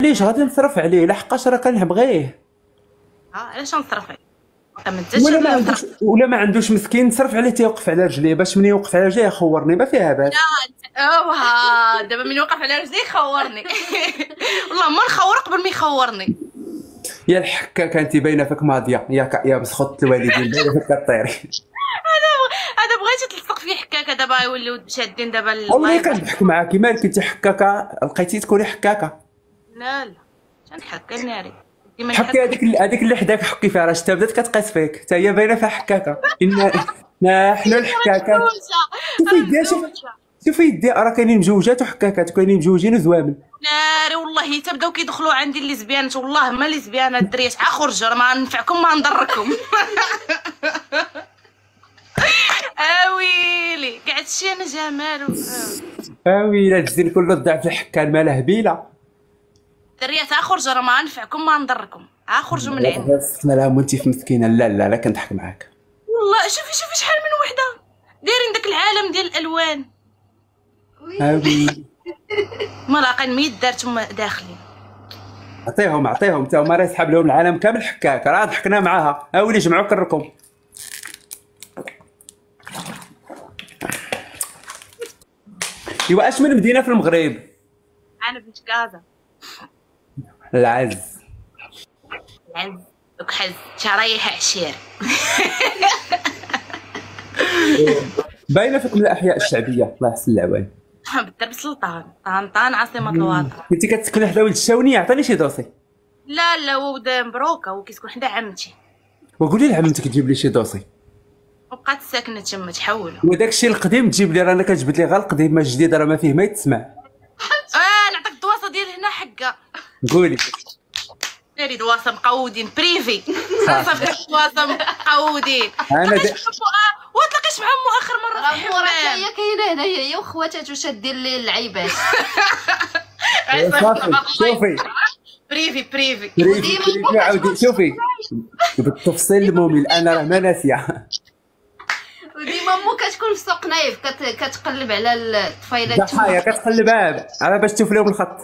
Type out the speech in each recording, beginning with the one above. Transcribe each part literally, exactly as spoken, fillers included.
علاش غادي نصرف عليه لحقاش راه كنبغيه. اه علاش نصرف عليه؟ ما تزادش ولا ما عندوش ولا ما عندوش مسكين نصرف عليه تيوقف على رجليه باش منين يوقف على رجليه يخورني ما فيها باس. لا اوه دابا من يوقف على رجليه يخورني. والله ما نخور قبل ما يخورني. يا الحكاكه انت باينه فيك ماضيه يا يا مسخط الوالدين باينه فيك كطيري. هذا هذا بغيتي تلصق فيه حكاكه دابا يوليو شادين دابا والله كنضحك معاك مالك انت حكاكه لقيتي تكوني حكاكه. لا لا تنحك الناري حكي هذيك هذيك اللي حداك حكي فيها راه شتا بدات كتقيس فيك حتى هي باينه فيها حكاكه. ان نحن الحكاكه شوفي يديها شوفي يديها راه كاينين مجوجات وحكاكات وكاينين مجوجين وزوامل. ناري والله حتى بداو كيدخلوا عندي الليزبيانات والله ما ليزبيانات الدريات عا خرجوا راه ما نفعكم ما نضركم. اويلي كاع هادشي انا جمال. اويلي الزين كله ضاع في الحكان مالها هبيله. الدريات عا خرجوا راه ما نفعكم ما نضركم عا خرجوا من عندي. سكتنا لها وانت في مسكينه. لا لا لا كنضحك معاك والله. شوفي شوفي شحال من وحده دايرين داك العالم ديال الالوان. اوي ملاقين ميت دارتهم داخلين. عطيهم عطيهم حتى هما راه يسحب لهم العالم كامل حكاك راه ضحكنا معاها. اويلي جمعوا كركم. ايوا اش من مدينه في المغرب؟ انا بنت كازا. العز العز دوك حز شرايح عشير. باينه فيك من الاحياء الشعبيه الله يحسن العوان. بالدرب سلطان طنطان عاصمه الوطن. انت كتسكني حدا ولد الشاونيه عطيني شي دوسي. لا لا ولد مبروكه وكيسكن حدا عمتي. وقولي لعمتك تجيب لي شي دوسي. وبقات ساكنه تما تحولوا. وداك الشيء القديم تجيب لي رانا كتجبد لي غير القديم ما الجديد راه ما فيه ما يتسمع. اه نعطيك الدواسه ديال هنا حقه. قولي. ناري دواسه مقودين بريفي. صافي دواسه مقودين. انا د... وتلاقيش مع مو اخر مره في الحمام. راه هي كاينه هنايا هي وخواتاتو شادين لي اللعيبات. صافي شوفي بريفي بريفي بريفي بريفي عاودي شوفي بالتفصيل الممل انا راه ما ناسيه. وديما مو كتكون في سوق نايف كت... كتقلب على الطفيلات ضحايا كتقلبها على باش تشوف لهم الخط.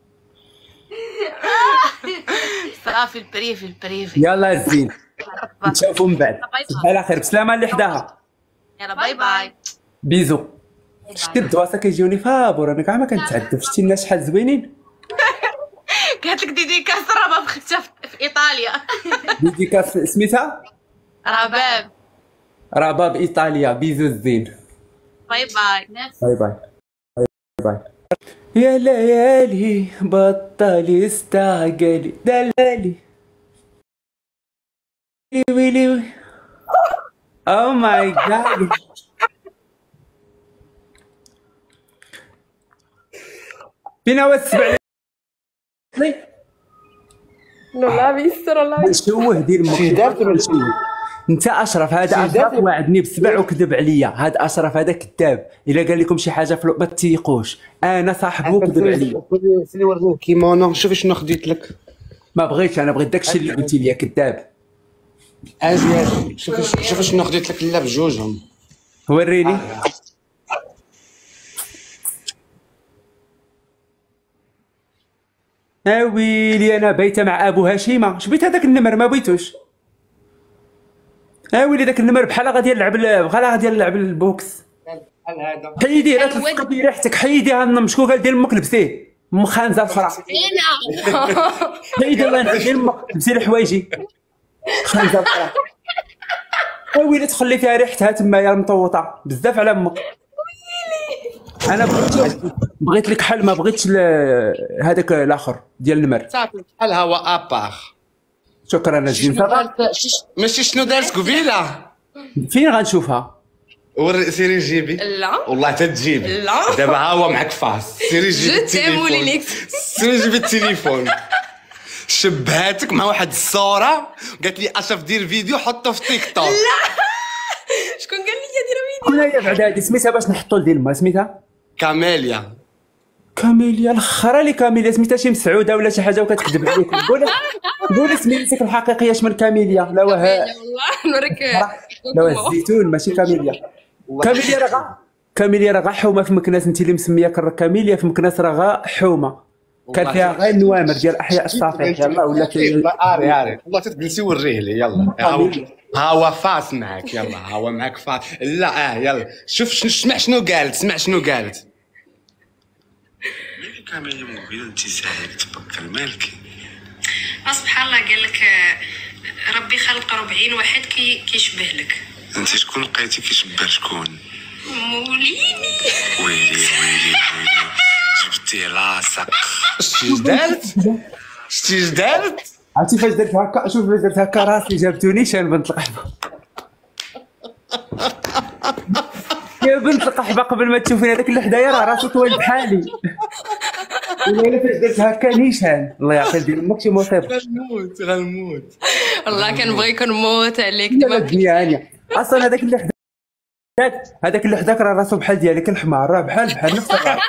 صافي البريفي البريفي. يلا الزين نتشافوا من بعد. صباح الخير بسلامه اللي حداها. يلا باي باي بيزو. شتي الدواسه كيجيوني فابور انا كاع ما كنتعذب. شتي الناس شحال زوينين. قالت لك ديديكاس رباب اختها في ايطاليا. ديديكاس سميتها رباب رباب ايطاليا. بيزو الزين. باي باي باي باي باي باي. يا ليالي بطلي استعجلي دلالي ويلي ويلي. او ماي جاد فينا هو السبع لا بيستر الله شوه دير مك انت اشرف. هذا اشرف وعدني بالسبع وكذب عليا. هذا اشرف هذا كذاب. الا قال لكم شي حاجه ما تيقوش. انا صاحبو كذب عليا. سيدي وريني الكيمونو شوفي شنو خديت لك. ما بغيتش انا بغيت داكشي اللي قلتي لي كذاب. اجي اجي شوفي شوفي شنو خديت لك لا بجوجهم. وريني. اويلي انا بايته مع ابو هشيمه. شبيت هذاك النمر ما بغيتوش. اويلي داك النمر بحال غادي يلعب بحال غادي يلعب البوكس. بحال هذا حيدي لا تلصق في ريحتك. حيدي هالنم شكون قال دير امك لبسيه ام خانزه الفرا. حيدي الله ينحي امك لبسي لي حوايجي خانزه الفرا. اويلي تخلي فيها ريحتها تما يا مطوطه بزاف على امك. انا بغيت بغيت لك حل ما بغيتش هذاك الاخر ديال النمر. صافي بحال هو ابار. شكرا الزين. ماشي شنو دارت قبيله. فين غنشوفها؟ وري سيري جيبي. لا والله تتجيبي. لا دابا ها هو معك فاس. سيري جيبي التليفون. سيري جيبي التليفون. شبهاتك مع واحد الصوره قالت لي اشرف دير فيديو حطه في تيك توك. لا شكون قال لي دير فيديو؟ شكون هي بعدا هادي سميتها باش نحطوا لدير ما سميتها؟ كاميليا. كاميليا الاخرى اللي كاميليا سميتها شي مسعوده ولا شي حاجه وكتكذب عليك. قولي قولي سميتك الحقيقيه اش من كاميليا. لا واه والله نوريك. لا واه الزيتون ماشي كاميليا. كاميليا راه كاميليا راه حومه في مكناس. انت اللي مسميه كاميليا في مكناس راه حومه. كان فيها غير النوامر ديال احياء الصفيح يلا ولا اري اري والله تجلسي وريه لي يلا ها هو ها هو فاس معاك يلا ها هو معاك فاس لا اه يلا شوف شنو سمع شنو قالت سمع شنو قالت مالك كامل موبيل انت ساهل تبكر مالك سبحان الله قال لك ربي خلق أربعين واحد كي كيشبه لك. انت شكون لقيتي كيشبه شكون؟ موليني. ويلي ويلي ويلي جبتي لاصق. شتي دارت شتي دارت عرفتي فاش درت هكا شوف فاش درت هكا راسي جابتوني شان بنت القحبه. يا بنت القحبه قبل ما تشوفين هذاك اللي حدايا راه راسو طويل بحالي. ولا فاش درت هكا نيشان الله يعقل ديال امك شي مصيبه. غنموت غنموت والله كنبغي كنموت عليك لا ديما. الدنيا هانيه اصلا هذاك اللي حداك هذاك اللي حداك راه راسو بحال ديالك الحمار راه بحال بحال نفس الراس.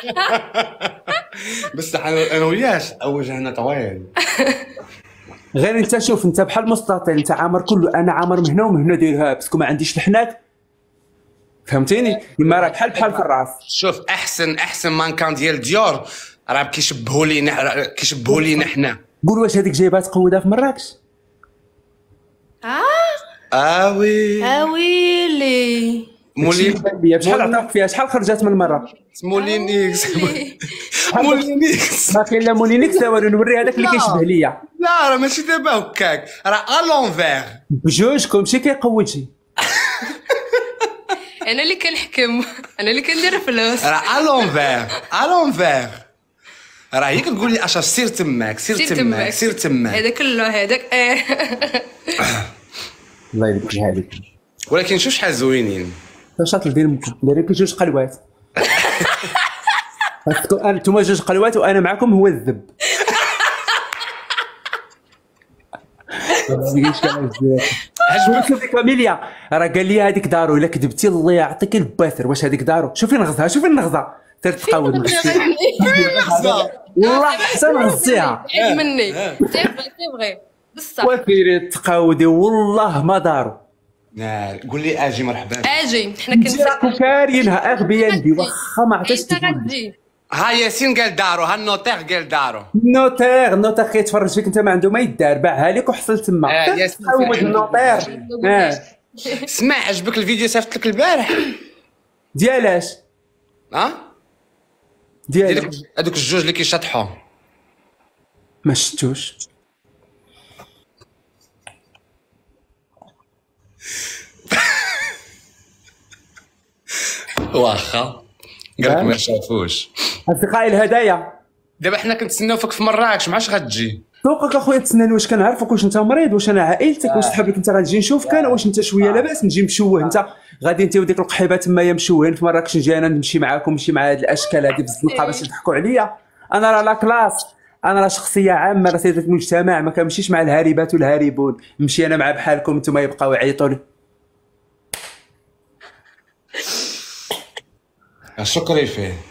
بس انا انا وياش وجهنا طويل. غير انت شوف انت بحال مستطيل انت عامر كله انا عامر من هنا ومن هنا دايرها باسكو ما عنديش الحنات فهمتيني اما راه بحال بحال في الراس. شوف احسن احسن مانكان ديال ديور راه كيشبهوا لينا كيشبهوا لينا حنا. قول واش هذيك جايبها تقودها في مراكش؟ اه اه وي اه ويلي مولين شحال عطاك فيها شحال خرجت من مره؟ مولينيكس مولينيكس ما كاين لا مولينيكس لا والو نوري هذاك اللي كيشبه ليا. لا راه ماشي دابا هكاك راه الونفير بجوجكم شي كيقود شي. انا اللي كنحكم انا اللي كندير فلوس. راه الونفير الونفير راه هي كتقول لي اش سير تماك سير تماك سير تماك هذا كله هذاك ايه. الله يذكرها لك. ولكن شوف شحال زوينين. شاطر دير امكم دايرين كي جوج قلوات. انتوما جوج قلوات وانا معكم هو الذب. عجبك شوفي كاميليا راه قال لي هذيك دارو الا كذبتي الله يعطيك الباثر واش هذيك دارو شوفي نغزها شوفي النغزه سير تقاود نغزيها والله حسن غزيها عيب مني سي فغي سي فغي بصح وسيري تقاودي والله ما دارو. نار قول لي اجي مرحبا اجي حنا كنت راكم كارينها اغبياء ندي واخا ما عرفتش انت غتجي. ها ياسين قال دارو ها النوتير قال دارو. نوتير نوتير كيتفرج فيك انت ما عنده ما يدار باعها لك وحصل تما آه، ياسين تقود النوتير. اه اسمع عجبك الفيديو صيفط لك البارح ديالاش ها ديال ديالك هذوك الجوج اللي كيشطحوا ما شفتوش. واخا قالك ما شافوش. اصدقائي الهدايا دابا حنا كنتسناو فيك في مراكش ما عادش غتجي. فوقك اخويا تسناني واش كنعرفك واش انت مريض واش انا عائلتك واش تحب لك انت غتجي نشوفك انا واش انت شويه لاباس نجي مشوه انت غادي انت وديك القحيبه تمايا مشوهين في مراكش نجي انا نمشي معاكم نمشي مع هاد الاشكال هادي في الزنقه باش يضحكوا عليا. انا راه لا كلاس انا راه شخصيه عامه راه سيده المجتمع ما كنمشيش مع الهاربات والهاربون نمشي انا مع بحالكم نتوما يبقاو يعيطوا لي. شكرا فيه.